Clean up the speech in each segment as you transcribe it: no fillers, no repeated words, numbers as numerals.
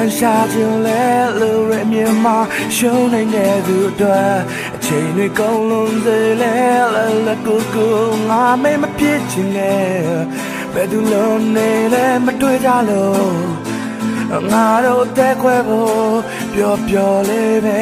ပြန်ရှာခြင်းလဲလူရမြင်မှာရှုံးနေတဲ့သူအတွက်အချိန်တွေကုန်လုံးစေလဲလက်ကိုငါမဖြစ်ချင်နဲ့ဘယ်သူလုံးနေလဲမတွေ့ကြလို့ငါတို့တဲ့ခွဲဖို့ပျော်လေးပဲ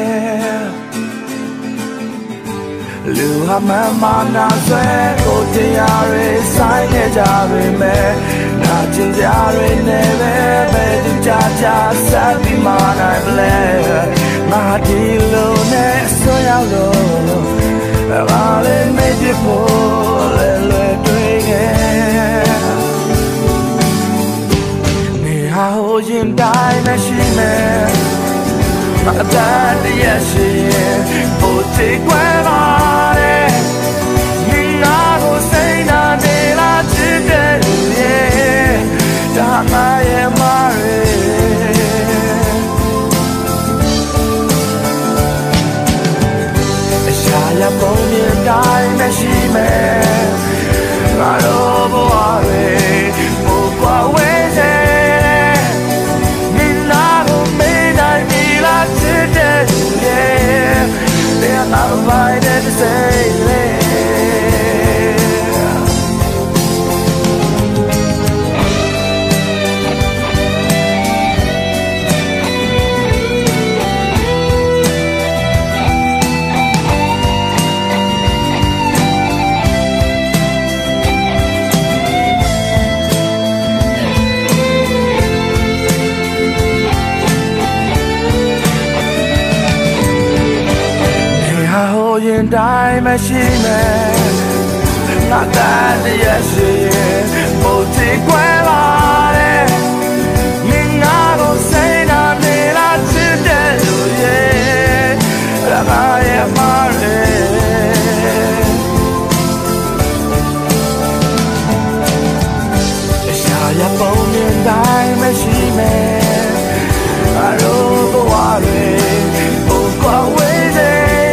လူဟာမနာဆွဲကိုတရားတွေဆိုင်နေကြပေမဲ့နာကျင်ကြတွေနဲ့ပဲဘယ်သူကြဆက်ပြီးမနိုင်မလဲငါဒီလိုနဲ့ဆွရောက်လို့ငါလည်းမဖြစ်ဖို့လွယ်တွေ့ခဲ့နေဟာဟိုရင်တိုင်းမရှိမဲ့ငါတန်တရားရှိရင်ဘို့တိတ်ွယ်ပါပုံမြင်တိုင်းမရှိမဲ့ငါတို့ဘဝတွေပိုကွာဝေးစေမင်းနာကိုမေးနိုင်ပြီလားချစ်တဲ့သူရဲ့တရားနာပိုင်တဲ့စိတ်လေးရင်တိုင်းမရှိမဲ့ငါတန်တရားရှိရင်ဘို့တိကွယ်ပါတဲ့မင်းငါကိုစိတ်နာနေလားချစ်တဲ့လူရဲ့ငါရဲ့မရဲရှာရပုံရင်တိုင်းမရှိမဲ့ငါတို့ဘဝတွေဘို့ကွာဝေးစေ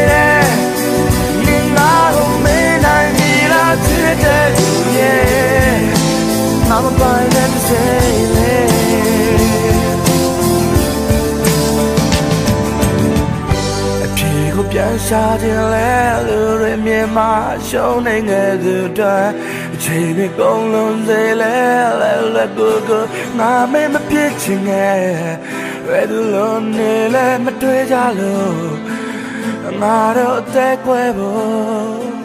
I'm a blind and sailingအပြေကိုပြန်ရှာခြင်းလဲလူတွေမြင်မှာရှုံးနေတဲ့သူတွေအချိန်တွေကုန်လုံးစေလဲလက်ကိုငါမဖြစ်ချင်နဲ့ဘယ်သူလုံးနေလဲမတွေ့ကြလို့ငါတို့အသက်ကွဲဖို့